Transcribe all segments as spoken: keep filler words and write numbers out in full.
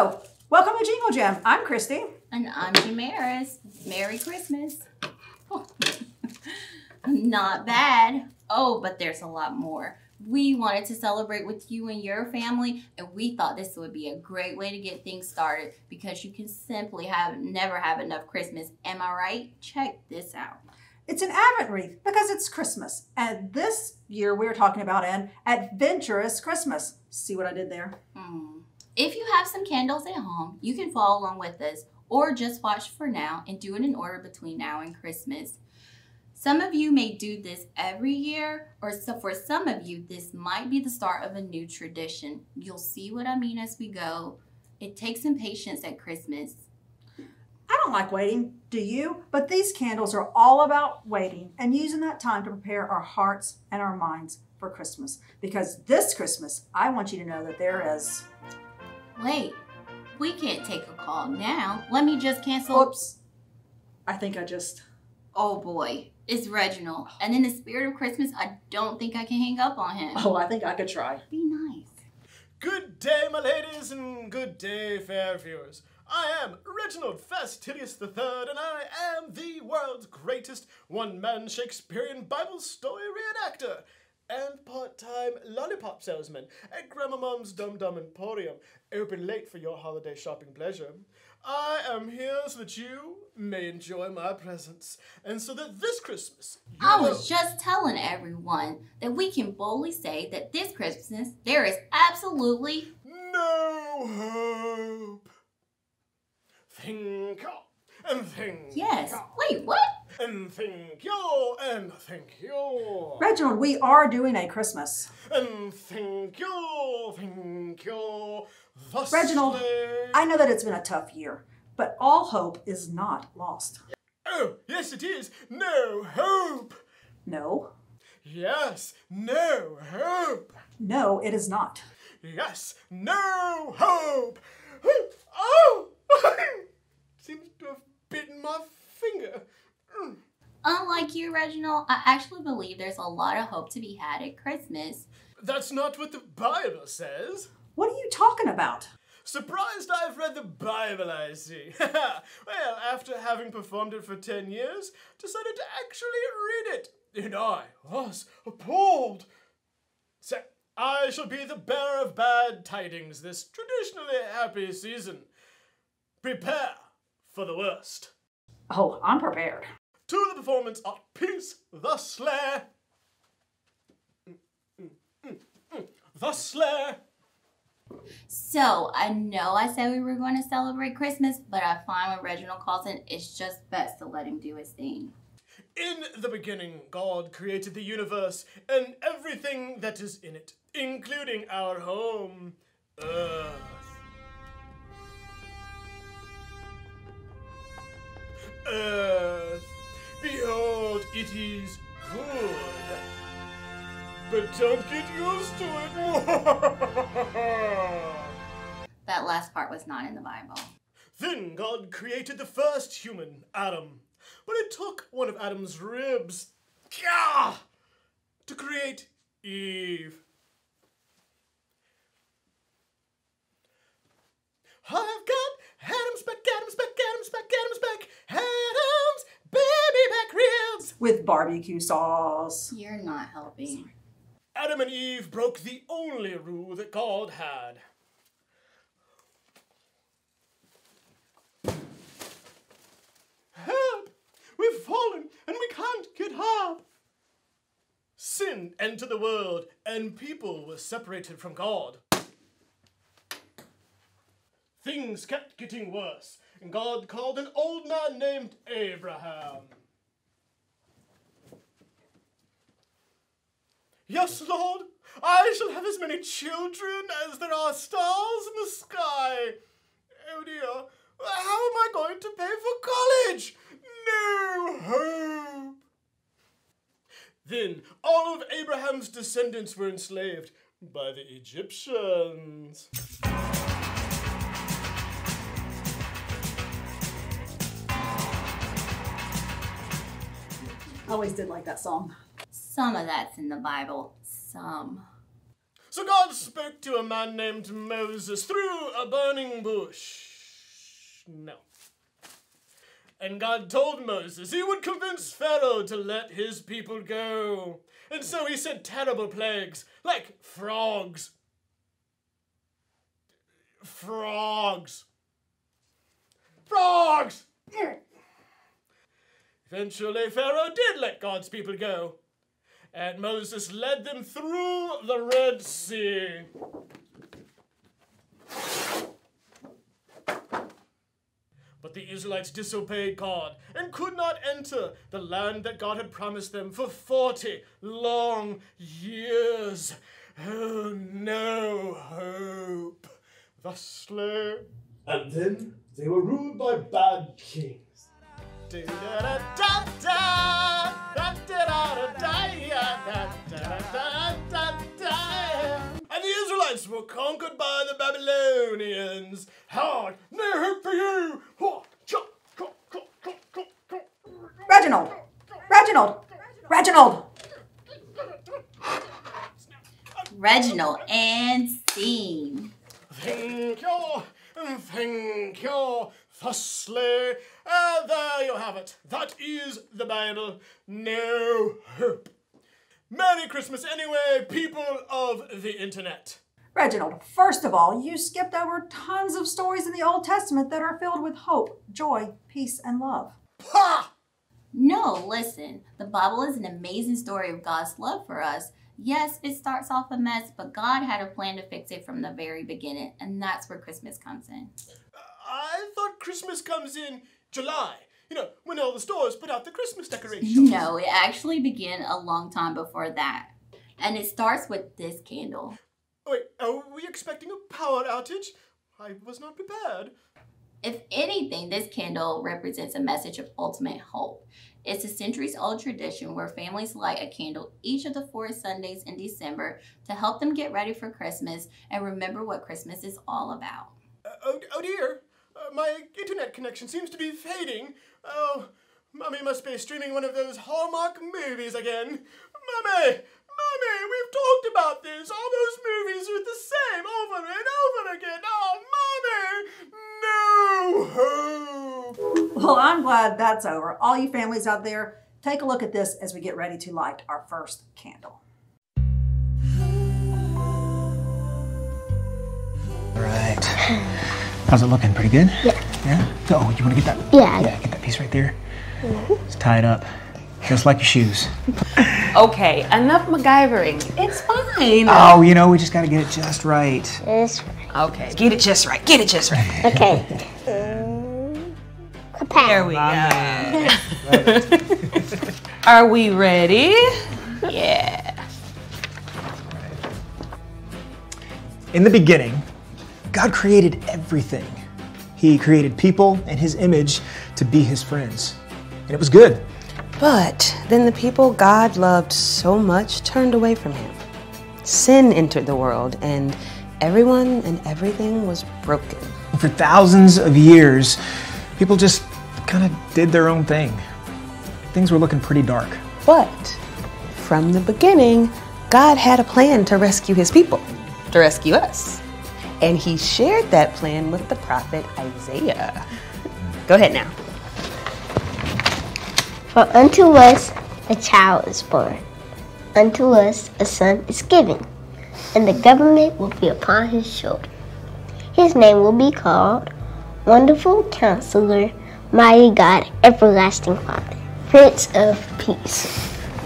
Hello, welcome to Jingle Jam. I'm Christy. And I'm Jamaris. Merry Christmas. Oh. Not bad. Oh, but there's a lot more. We wanted to celebrate with you and your family, and we thought this would be a great way to get things started because you can simply have never have enough Christmas. Am I right? Check this out. It's an Advent wreath because it's Christmas. And this year we're talking about an adventurous Christmas. See what I did there? Hmm. If you have some candles at home, you can follow along with us or just watch for now and do it in order between now and Christmas. Some of you may do this every year, or so for some of you, this might be the start of a new tradition. You'll see what I mean as we go. It takes some patience at Christmas. I don't like waiting, do you? But these candles are all about waiting and using that time to prepare our hearts and our minds for Christmas. Because this Christmas, I want you to know that there is... Wait, we can't take a call now. Let me just cancel. Oops. I think I just... Oh boy, it's Reginald. And in the spirit of Christmas, I don't think I can hang up on him. Oh, I think I could try. Be nice. Good day, my ladies, and good day, fair viewers. I am Reginald Fastidious the Third, and I am the world's greatest one-man Shakespearean Bible story reenactor and part-time lollipop salesman at Grandma Mom's Dum Dum Emporium, open late for your holiday shopping pleasure. I am here so that you may enjoy my presence, and so that this Christmas... I was just telling everyone that we can boldly say that this Christmas there is absolutely no hope. Think and think. Yes. Wait, what? And think you and think you. Reginald, we are doing a Christmas. And think you, think you. Thus Reginald, lay... I know that it's been a tough year, but all hope is not lost. Oh, yes it is. No hope. No. Yes, no hope. No, it is not. Yes, no hope. Oh! Seems to have bitten my finger. Mm. Unlike you, Reginald, I actually believe there's a lot of hope to be had at Christmas. That's not what the Bible says. What are you talking about? Surprised I've read the Bible, I see. Well, after having performed it for ten years, decided to actually read it. And I was appalled. So, I shall be the bearer of bad tidings this traditionally happy season. Prepare for the worst. Oh, I'm prepared. To the performance of Peace the Slayer. Mm, mm, mm, mm. The Slayer. So, I know I said we were going to celebrate Christmas, but I find when Reginald calls in, it's just best to let him do his thing. In the beginning, God created the universe and everything that is in it, including our home, Earth. Earth, behold, it is good, but don't get used to it. That last part was not in the Bible. Then God created the first human, Adam, but it took one of Adam's ribs Gah! to create Eve. I've got Adam's back, Adam's back, Adam's back, Adam's back, Adam's baby back ribs. With barbecue sauce. You're not helping. Adam and Eve broke the only rule that God had. Help! We've fallen and we can't get up. Sin entered the world and people were separated from God. Things kept getting worse, and God called an old man named Abraham. Yes, Lord, I shall have as many children as there are stars in the sky. Oh dear, how am I going to pay for college? No hope. Then all of Abraham's descendants were enslaved by the Egyptians. I always did like that song. Some of that's in the Bible. Some. So God spoke to a man named Moses through a burning bush. No. And God told Moses he would convince Pharaoh to let his people go. And so he sent terrible plagues, like frogs. Frogs. Frogs! Eventually, Pharaoh did let God's people go. And Moses led them through the Red Sea. But the Israelites disobeyed God and could not enter the land that God had promised them for forty long years. Oh, no hope. Thusly. And then they were ruled by bad kings. And the Israelites were conquered by the Babylonians. Hard, no hope for you. Reginald! Reginald! Reginald! Reginald and scene. Thank you, thank you. Thusly, uh, there you have it. That is the Bible. No hope. Merry Christmas anyway, people of the internet. Reginald, first of all, you skipped over tons of stories in the Old Testament that are filled with hope, joy, peace, and love. Ha! No, listen. The Bible is an amazing story of God's love for us. Yes, it starts off a mess, but God had a plan to fix it from the very beginning, and that's where Christmas comes in. I thought Christmas comes in July. You know, when all the stores put out the Christmas decorations. No, it actually began a long time before that. And it starts with this candle. Wait, are we expecting a power outage? I was not prepared. If anything, this candle represents a message of ultimate hope. It's a centuries-old tradition where families light a candle each of the four Sundays in December to help them get ready for Christmas and remember what Christmas is all about. Uh, oh, oh dear, uh, my internet connection seems to be fading. Oh, Mommy must be streaming one of those Hallmark movies again. Mommy, Mommy, we've talked about this. All those movies are the same over and over again. Oh, Mommy, no hope. Well, I'm glad that's over. All you families out there, take a look at this as we get ready to light our first candle. All right. How's it looking? Pretty good? Yeah. Yeah? Oh, you want to get that? Yeah. Yeah, get that piece right there. Mm-hmm. It's tied up, just like your shoes. Okay, enough MacGyvering. It's fine. Oh, you know, we just got to get it just right. It's Okay, get it just right. Get it just right. okay. Um, kapow. There we go. Are we ready? Yeah. In the beginning, God created everything. He created people in His image to be His friends. And it was good. But then the people God loved so much turned away from Him. Sin entered the world, and everyone and everything was broken. For thousands of years, people just kind of did their own thing. Things were looking pretty dark. But from the beginning, God had a plan to rescue His people, to rescue us. And He shared that plan with the prophet Isaiah. Go ahead now. For unto us a child is born, unto us a son is given, and the government will be upon his shoulder. His name will be called Wonderful Counselor, Mighty God, Everlasting Father, Prince of Peace.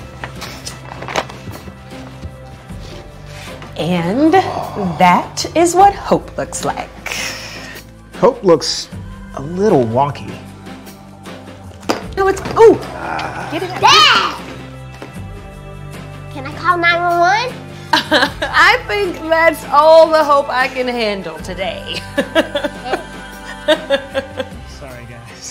And that is what hope looks like. Hope looks a little wonky. No, it's, ooh, get it out. Dad! Can I call nine one one? I think that's all the hope I can handle today. Sorry, guys.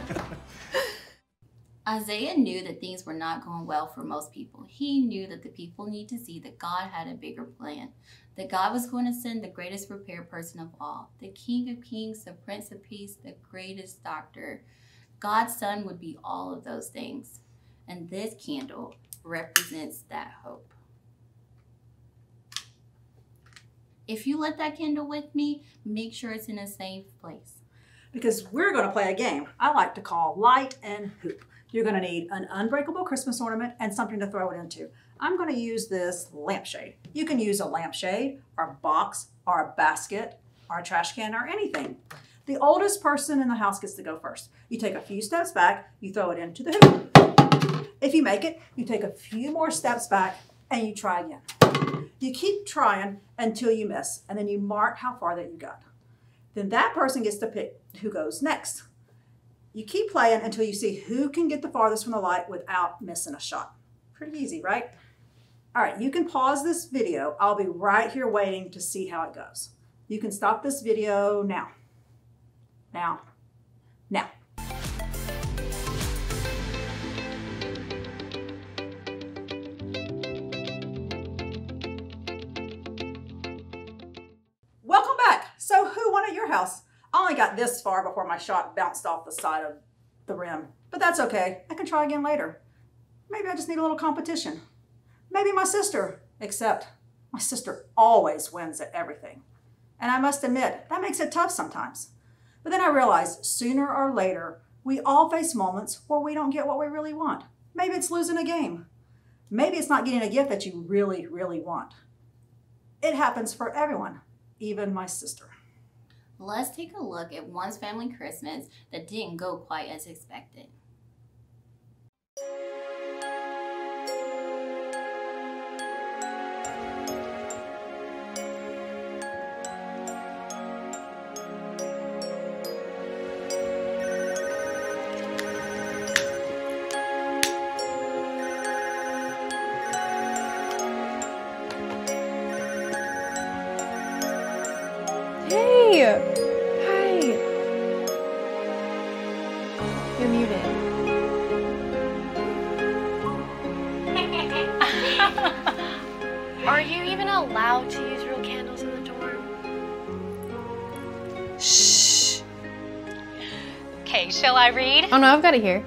Isaiah knew that things were not going well for most people. He knew that the people need to see that God had a bigger plan, that God was going to send the greatest prepared person of all, the King of Kings, the Prince of Peace, the greatest doctor. God's Son would be all of those things. And this candle represents that hope. If you lit that candle with me, make sure it's in a safe place. Because we're going to play a game I like to call Light and Hoop. You're going to need an unbreakable Christmas ornament and something to throw it into. I'm going to use this lampshade. You can use a lampshade or a box or a basket or a trash can or anything. The oldest person in the house gets to go first. You take a few steps back, you throw it into the hoop. If you make it, you take a few more steps back and you try again. You keep trying until you miss, and then you mark how far that you got. Then that person gets to pick who goes next. You keep playing until you see who can get the farthest from the light without missing a shot. Pretty easy, right? All right, you can pause this video. I'll be right here waiting to see how it goes. You can stop this video now. Now. Now. Welcome back. So who won at your house? I only got this far before my shot bounced off the side of the rim, but that's okay. I can try again later. Maybe I just need a little competition. Maybe my sister, except my sister always wins at everything. And I must admit, that makes it tough sometimes. But then I realized sooner or later, we all face moments where we don't get what we really want. Maybe it's losing a game. Maybe it's not getting a gift that you really, really want. It happens for everyone, even my sister. Let's take a look at one's family Christmas that didn't go quite as expected. Hey! Hi! You're muted. Are you even allowed to use real candles in the dorm? Shh. Okay, shall I read? Oh no, I've got it here.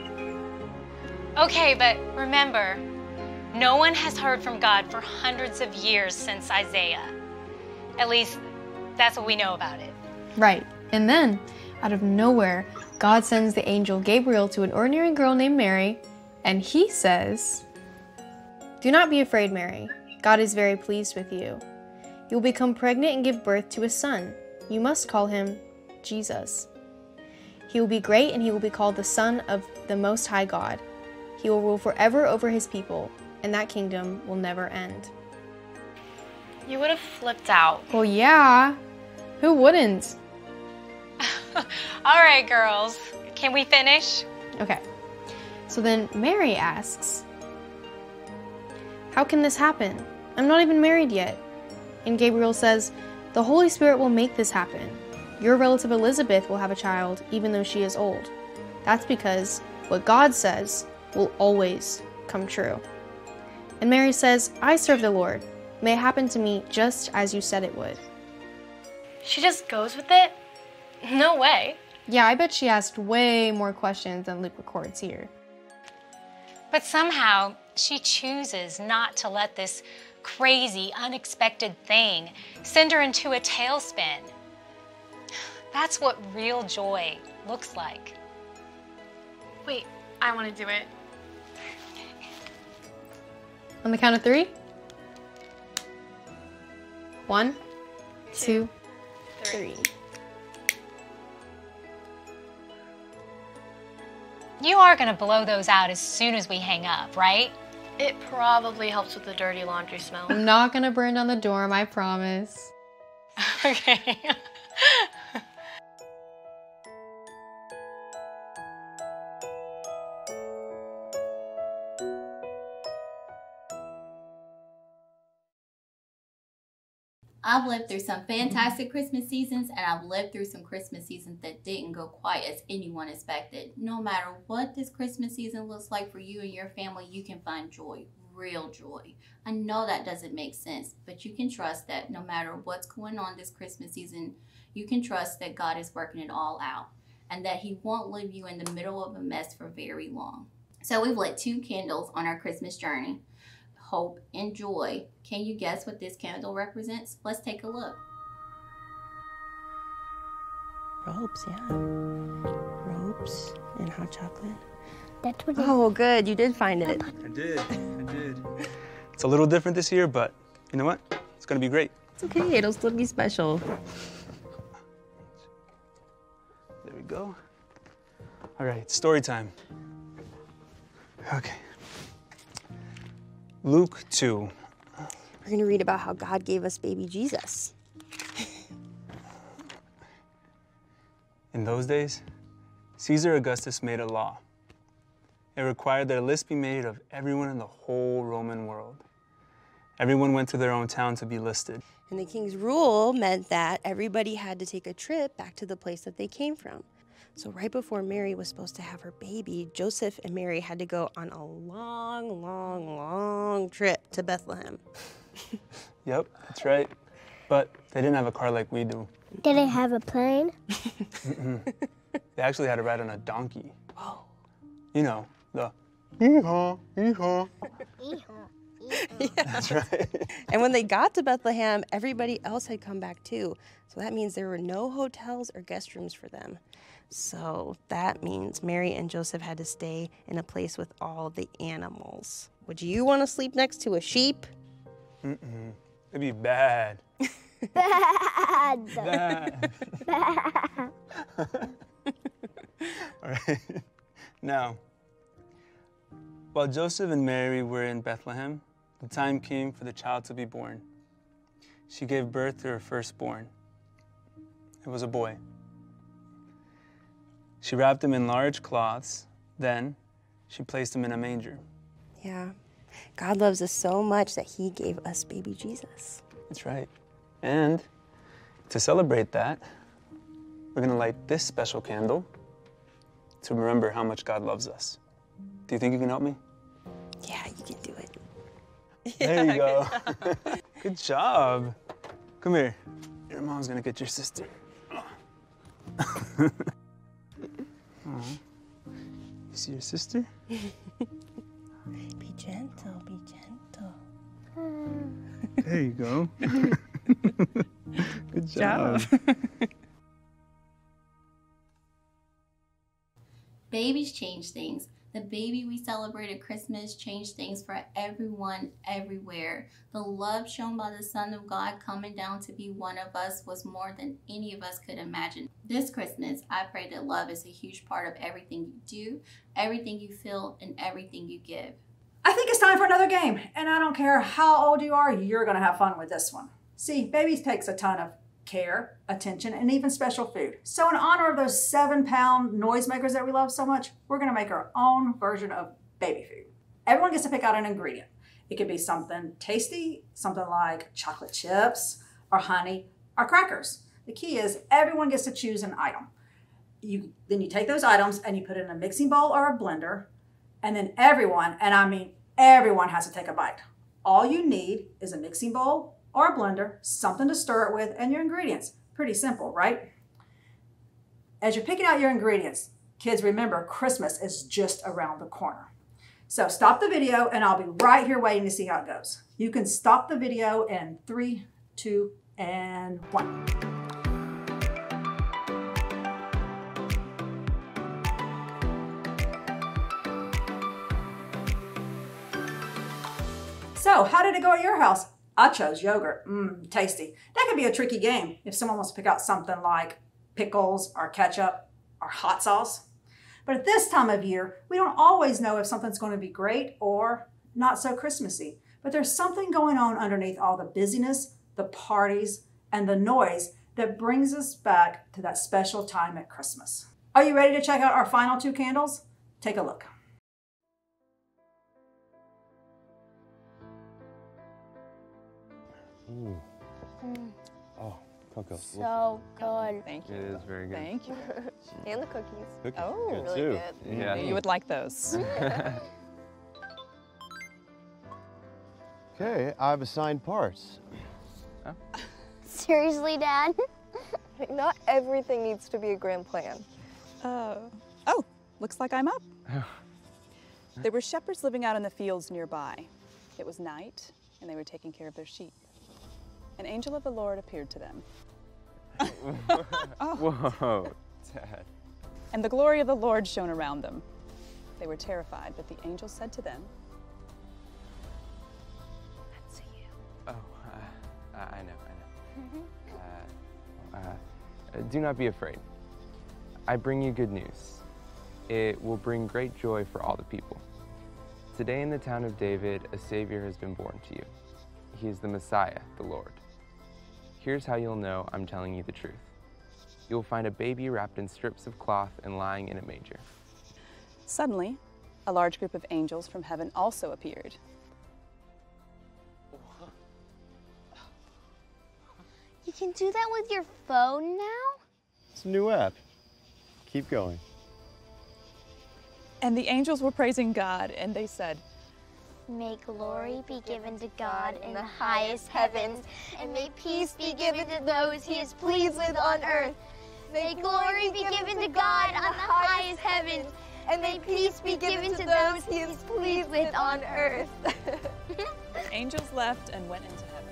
Okay, but remember, no one has heard from God for hundreds of years since Isaiah. At least, that's what we know about it. Right. And then, out of nowhere, God sends the angel Gabriel to an ordinary girl named Mary, and he says, "Do not be afraid, Mary. God is very pleased with you. You will become pregnant and give birth to a son. You must call him Jesus. He will be great and he will be called the Son of the Most High God. He will rule forever over his people, and that kingdom will never end." You would have flipped out. Well, yeah. Who wouldn't? All right, girls. Can we finish? Okay. So then Mary asks, "How can this happen? I'm not even married yet." And Gabriel says, "The Holy Spirit will make this happen. Your relative Elizabeth will have a child, even though she is old. That's because what God says will always come true." And Mary says, "I serve the Lord. May it happen to me just as you said it would." She just goes with it? No way. Yeah, I bet she asked way more questions than Luke records here. But somehow, she chooses not to let this crazy, unexpected thing send her into a tailspin. That's what real joy looks like. Wait, I want to do it. On the count of three? One, two, three. You are gonna blow those out as soon as we hang up, right? It probably helps with the dirty laundry smell. I'm not gonna burn down the dorm, I promise. Okay. I've lived through some fantastic Christmas seasons, and I've lived through some Christmas seasons that didn't go quite as anyone expected. No matter what this Christmas season looks like for you and your family, you can find joy, real joy. I know that doesn't make sense, but you can trust that no matter what's going on this Christmas season, you can trust that God is working it all out and that he won't leave you in the middle of a mess for very long. So we've lit two candles on our Christmas journey. hope, and joy. Can you guess what this candle represents? Let's take a look. Ropes, yeah. Ropes and hot chocolate. That's what Oh, good. You did find it. I did. I did. It's a little different this year, but you know what? It's going to be great. It's okay. It'll still be special. There we go. All right, story time. Okay. Luke two. We're going to read about how God gave us baby Jesus. In those days, Caesar Augustus made a law. It required that a list be made of everyone in the whole Roman world. Everyone went to their own town to be listed. And the king's rule meant that everybody had to take a trip back to the place that they came from. So right before Mary was supposed to have her baby, Joseph and Mary had to go on a long, long, long trip to Bethlehem. Yep, that's right. But they didn't have a car like we do. Did they have a plane? Mm-mm. They actually had to ride on a donkey. Oh. You know, the hee-haw, hee-haw. Yeah. That's right. And when they got to Bethlehem, everybody else had come back too. So that means there were no hotels or guest rooms for them. So that means Mary and Joseph had to stay in a place with all the animals. Would you want to sleep next to a sheep? Mm-mm. It'd be bad. Bad. Bad. Bad. All right. Now, while Joseph and Mary were in Bethlehem, the time came for the child to be born. She gave birth to her firstborn. It was a boy. She wrapped him in large cloths. Then she placed him in a manger. Yeah. God loves us so much that he gave us baby Jesus. That's right. And to celebrate that, we're going to light this special candle to remember how much God loves us. Do you think you can help me? Yeah, you can do it. There Yeah, you go. Good job. Come here. Your mom's going to get your sister. Aw. You see your sister? Be gentle, be gentle. There you go. Good job. Babies change things. The baby we celebrate at Christmas changed things for everyone, everywhere. The love shown by the Son of God coming down to be one of us was more than any of us could imagine. This Christmas, I pray that love is a huge part of everything you do, everything you feel, and everything you give. I think it's time for another game, and I don't care how old you are, you're gonna have fun with this one. See, babies takes a ton of care, attention, and even special food. So in honor of those seven pound noisemakers that we love so much, we're gonna make our own version of baby food. Everyone gets to pick out an ingredient. It could be something tasty, something like chocolate chips, or honey, or crackers. The key is everyone gets to choose an item. You, then you take those items and you put it in a mixing bowl or a blender, and then everyone, and I mean everyone, has to take a bite. All you need is a mixing bowl or a blender, something to stir it with, and your ingredients. Pretty simple, right? As you're picking out your ingredients, kids, remember Christmas is just around the corner. So stop the video and I'll be right here waiting to see how it goes. You can stop the video in three, two, and one. So how did it go at your house? I chose yogurt. Mmm, tasty. That could be a tricky game if someone wants to pick out something like pickles or ketchup or hot sauce. But at this time of year, we don't always know if something's going to be great or not so Christmassy. But there's something going on underneath all the busyness, the parties, and the noise that brings us back to that special time at Christmas. Are you ready to check out our final two candles? Take a look. Ooh. Oh, cocoa. So good. Thank you. It is very good. Thank you. And the cookies. Cookies Oh, good really too. good. Yeah. You would like those. Okay, I've assigned parts. Oh. Seriously, Dad? Not everything needs to be a grand plan. Uh, oh, looks like I'm up. There were shepherds living out in the fields nearby. It was night, and they were taking care of their sheep. An angel of the Lord appeared to them. Oh. Whoa, Dad. And the glory of the Lord shone around them. They were terrified, but the angel said to them, "That's you." Oh, uh, I know, I know. uh, uh, do not be afraid. I bring you good news. It will bring great joy for all the people. Today in the town of David, a Savior has been born to you. He is the Messiah, the Lord. Here's how you'll know I'm telling you the truth. You'll find a baby wrapped in strips of cloth and lying in a manger. Suddenly, a large group of angels from heaven also appeared. You can do that with your phone now? It's a new app. Keep going. And the angels were praising God, and they said, May glory be given to God in the highest heavens, and may peace be given to those he is pleased with on earth. May glory be given to God on the highest heavens, and may peace be given to those he is pleased with on earth. The angels left and went into heaven.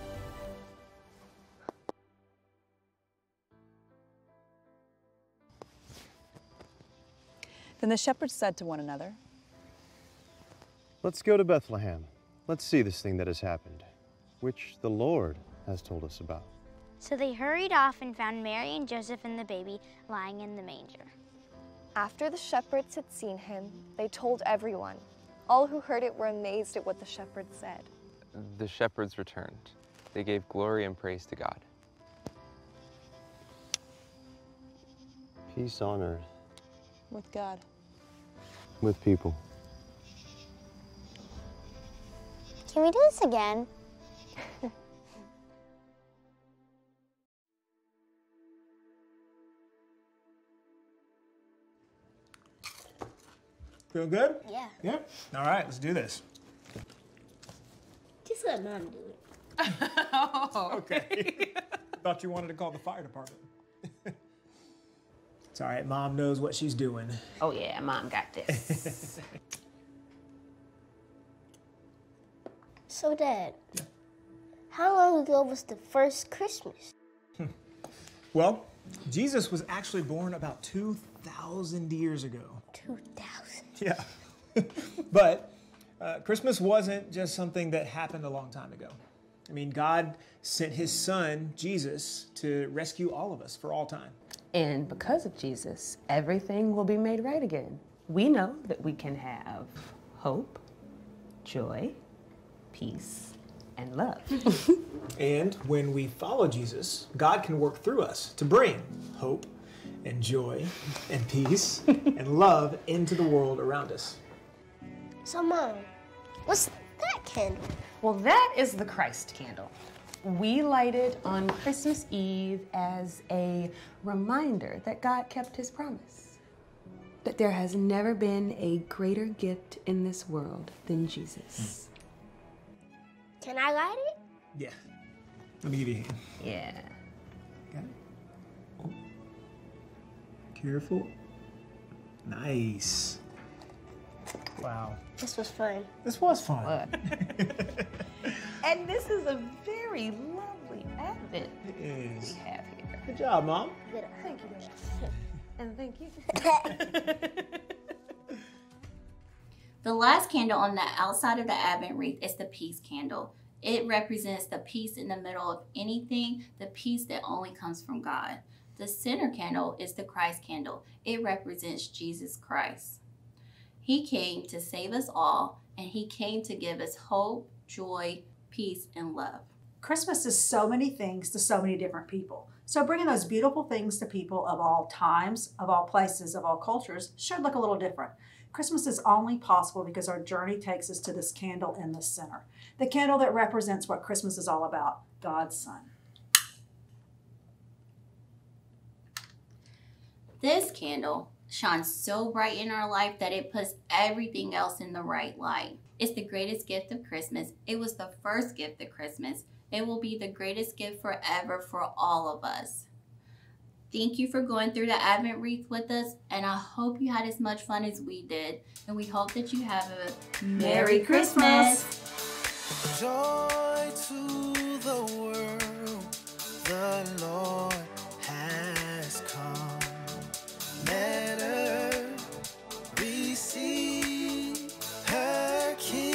Then the shepherds said to one another, Let's go to Bethlehem. Let's see this thing that has happened, which the Lord has told us about. So they hurried off and found Mary and Joseph and the baby lying in the manger. After the shepherds had seen him, they told everyone. All who heard it were amazed at what the shepherds said. The shepherds returned. They gave glory and praise to God. Peace on earth. With God. With people. Can we do this again? Feel good? Yeah. Yeah? All right, let's do this. Just let Mom do it. Oh, okay. Thought you wanted to call the fire department. It's all right, Mom knows what she's doing. Oh yeah, Mom got this. So, Dad, how long ago was the first Christmas? Well, Jesus was actually born about two thousand years ago. two thousand? Yeah. But uh, Christmas wasn't just something that happened a long time ago. I mean, God sent his son, Jesus, to rescue all of us for all time. And because of Jesus, everything will be made right again. We know that we can have hope, joy, peace, and love. And when we follow Jesus, God can work through us to bring hope and joy and peace and love into the world around us. So, Mom, what's that candle? Well, that is the Christ candle. We light it on Christmas Eve as a reminder that God kept his promise. That there has never been a greater gift in this world than Jesus. Can I light it? Yeah. Let me give you a hand. Yeah. Got it? Oh. Careful. Nice. Wow. This was fun. This was fun. And this is a very lovely advent It is. we have here. Good job, Mom. Good. Thank you, Dad. And thank you. The last candle on the outside of the Advent wreath is the peace candle. It represents the peace in the middle of anything, the peace that only comes from God. The center candle is the Christ candle. It represents Jesus Christ. He came to save us all, and he came to give us hope, joy, peace, and love. Christmas is so many things to so many different people. So bringing those beautiful things to people of all times, of all places, of all cultures should look a little different. Christmas is only possible because our journey takes us to this candle in the center. The candle that represents what Christmas is all about, God's Son. This candle shines so bright in our life that it puts everything else in the right light. It's the greatest gift of Christmas. It was the first gift of Christmas. It will be the greatest gift forever for all of us. Thank you for going through the Advent wreath with us, and I hope you had as much fun as we did. And we hope that you have a Merry Christmas. Joy to the world, the Lord has come. Let her receive her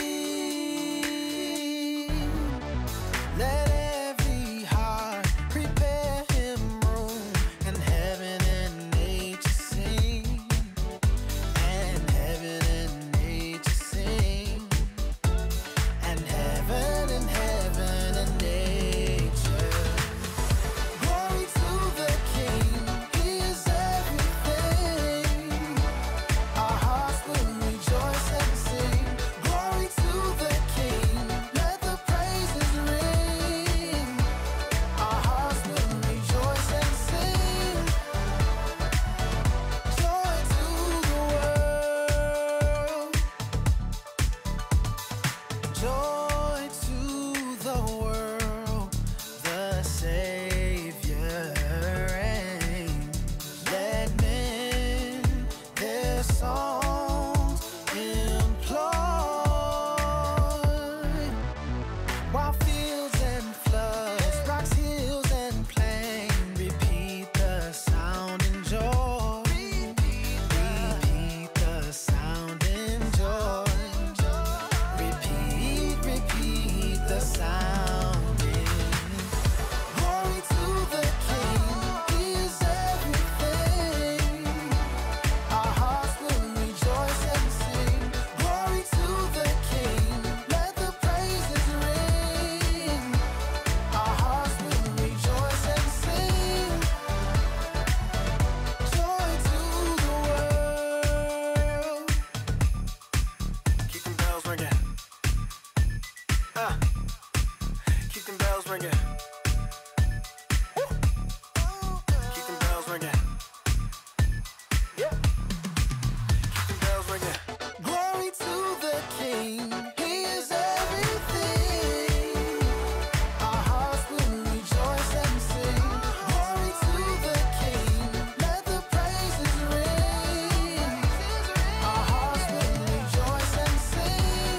King. Let every heart prepare him room, and heaven and nature sing, and heaven and nature sing, and heaven and heaven and nature. Glory to the King, he is everything. Our hearts will rejoice and sing. Glory to the King, let the praises ring. Our hearts will rejoice and sing. Joy to the world. Joy to the world, the Savior reigns. Let men their songs employ, while fields and floods, rocks, hills and plain repeat the sound and joy. Repeat the sound and joy. Repeat, repeat the sound in. Glory to the King, he is everything. Our hearts will rejoice and sing. Glory to the King, let the praises ring. Our hearts will rejoice and sing. Joy to the world. Keep them bells ringing. Uh, keep them bells ringing. Woo. Keep them bells ringing. Yeah. Keep them bells ringing. Glory to the King, he is everything. Our hearts will rejoice and sing. Glory to the King, let the praises ring. Our hearts will rejoice and sing.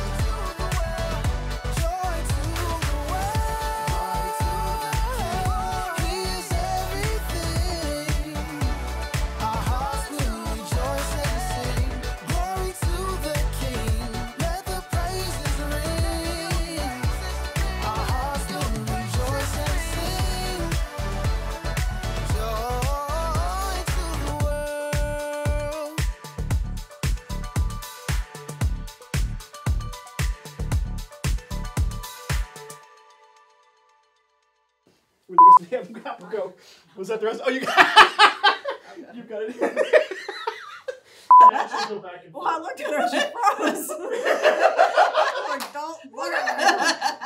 Joy to the world. He is everything. Our hearts will rejoice and sing. Glory to the King, let the praises ring. Our hearts will rejoice and sing. Joy to the world. Where the rest of the anthem go? Go. Was that the rest? Oh, you got you got it. Actually, go back and Well, I looked at her and she froze. Like, don't look at me.